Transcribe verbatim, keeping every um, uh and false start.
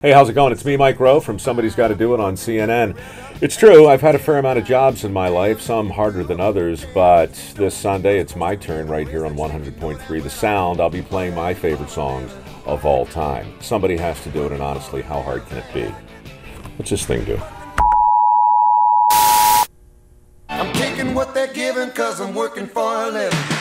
Hey, how's it going? It's me, Mike Rowe, from Somebody's Got to Do It on C N N. It's true, I've had a fair amount of jobs in my life, some harder than others, but this Sunday it's my turn right here on one hundred point three The Sound. I'll be playing my favorite songs of all time. Somebody has to do it, and honestly, how hard can it be? What's this thing do? I'm taking what they're giving 'cause I'm working for a living.